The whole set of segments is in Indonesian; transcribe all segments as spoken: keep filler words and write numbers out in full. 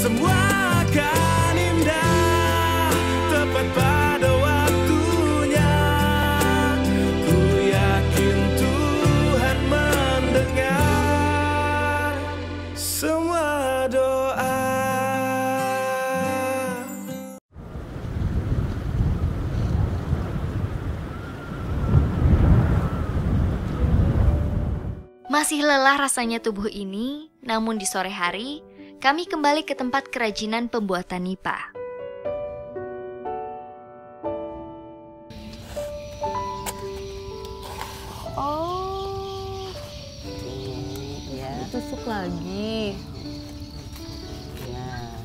semua akan indah tepat pada waktunya. Ku yakin Tuhan mendengar semua doa. Masih lelah rasanya tubuh ini, namun di sore hari, kami kembali ke tempat kerajinan pembuatan Nipa. Oh, Ya, tusuk lagi. nah,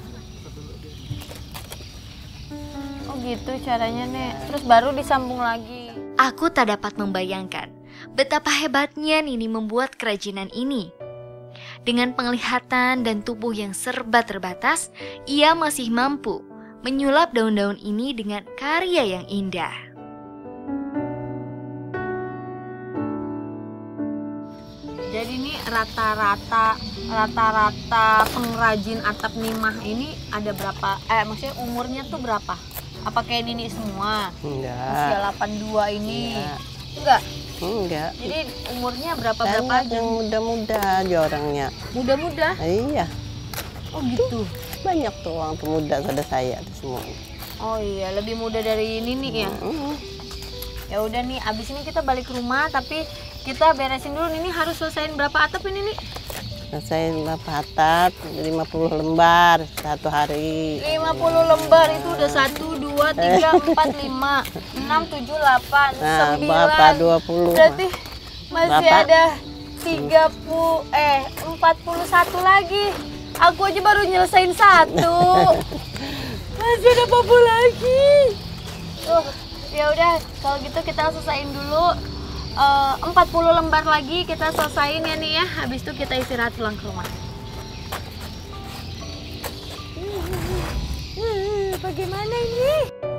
Oh gitu caranya, Nek. Terus baru disambung lagi. Aku tak dapat membayangkan betapa hebatnya Nini membuat kerajinan ini. Dengan penglihatan dan tubuh yang serba terbatas, ia masih mampu menyulap daun-daun ini dengan karya yang indah. Jadi ini rata-rata rata-rata pengrajin atap nimah ini ada berapa? Eh maksudnya umurnya tuh berapa? Apa kayak Nini semua? Usia enggak, delapan puluh dua ini. Enggak. Enggak. enggak. Jadi umurnya berapa-berapa Banyak aja? yang muda-muda aja orangnya. Muda-muda. Iya, Oh gitu. banyak tuh orang pemuda pada saya tuh semua. Oh iya, lebih muda dari Nini ya. Mm. Ya udah nih, abis ini kita balik ke rumah, tapi kita beresin dulu. Nini harus selesaiin berapa atap ini nih? Saya berapa atap, lima puluh lembar satu hari. lima puluh lembar itu udah satu, dua, tiga, empat, lima, enam, tujuh, delapan, Nah, berapa sembilan. dua puluh? Berarti masih Berapa? ada tiga puluh, eh empat puluh satu lagi. Aku aja baru nyelesain satu. Masih ada empat puluh lagi. Tuh, ya udah kalau gitu kita selesaiin dulu. Uh, empat puluh lembar lagi kita selesaiin ya nih ya. Habis itu kita istirahat pulang ke rumah. Hmm, bagaimana ini?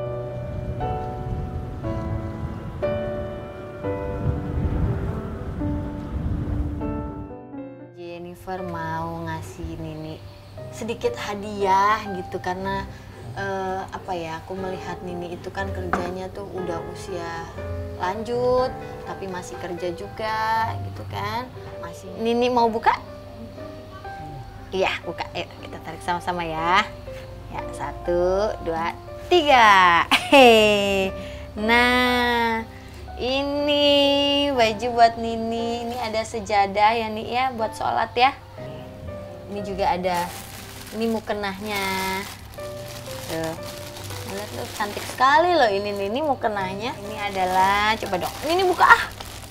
Jennifer mau ngasih Nini sedikit hadiah gitu karena uh, apa ya, aku melihat Nini itu kan kerjanya tuh udah usia lanjut tapi masih kerja juga gitu kan. Masih Nini mau buka? Iya, buka. Ayo kita tarik sama-sama ya. Ya, satu, dua, tiga. Hehe. Nah, ini baju buat Nini. Ini ada sejadah ya nih ya buat sholat ya. Ini juga ada, ini mukenahnya. Tuh. Lihat tuh, cantik sekali loh ini Nini mukenahnya. Ini adalah, coba dong, Nini buka ah.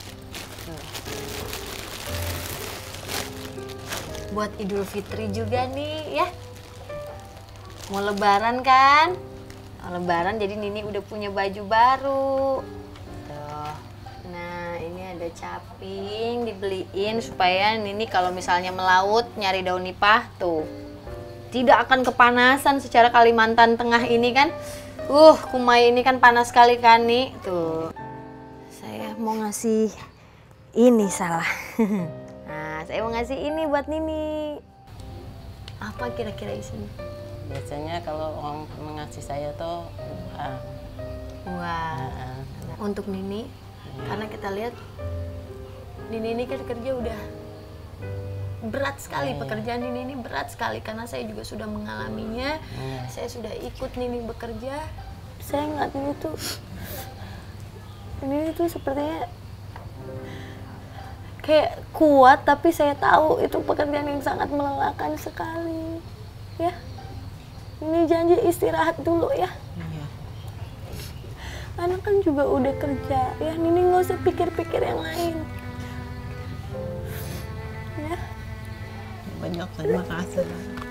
Buat Idul Fitri juga nih ya. Mau lebaran kan? Mau lebaran jadi Nini udah punya baju baru. Tuh. Nah, ini ada caping dibeliin supaya Nini kalau misalnya melaut nyari daun nipah tuh tidak akan kepanasan. Secara Kalimantan Tengah ini kan, uh, Kumai ini kan panas sekali kan nih. Tuh, saya mau ngasih ini salah. Nah, saya mau ngasih ini buat Nini. Apa kira-kira isinya? Biasanya kalau orang mengasih saya tuh, ah, Wah, ah, untuk Nini, karena kita lihat Nini ini kan kerja udah berat sekali, pekerjaan Nini ini berat sekali karena saya juga sudah mengalaminya. Saya sudah ikut Nini bekerja. Saya ngeliat Nini tuh, Nini tuh sepertinya kayak kuat, tapi saya tahu itu pekerjaan yang sangat melelahkan sekali. Ya, Nini janji istirahat dulu ya. iya. Anak kan juga udah kerja, ya Nini nggak usah pikir-pikir yang lain. Ya. Banyak terima kasih.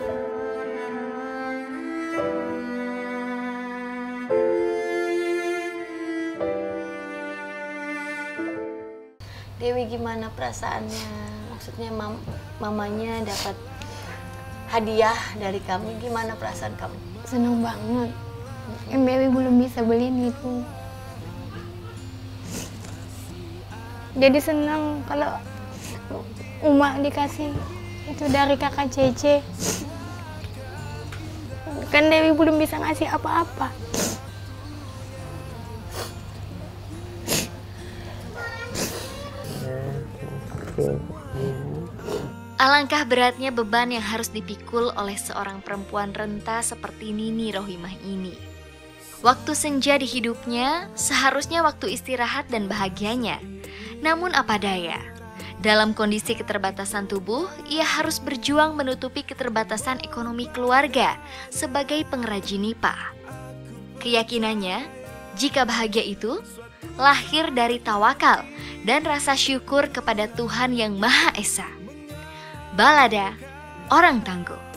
Dewi gimana perasaannya? Maksudnya mam mamanya dapat hadiah dari kamu, gimana perasaan kamu? Seneng banget. Em Dewi belum bisa beliin gitu. Jadi senang kalau Uma dikasih itu dari kakak Cece. kan Dewi belum bisa ngasih apa-apa. Alangkah beratnya beban yang harus dipikul oleh seorang perempuan renta seperti Nini Rohimah ini. Waktu senja di hidupnya seharusnya waktu istirahat dan bahagianya. Namun apa daya, dalam kondisi keterbatasan tubuh, ia harus berjuang menutupi keterbatasan ekonomi keluarga sebagai pengrajin nipah. Keyakinannya, jika bahagia itu lahir dari tawakal dan rasa syukur kepada Tuhan Yang Maha Esa. Balada Orang Tangguh.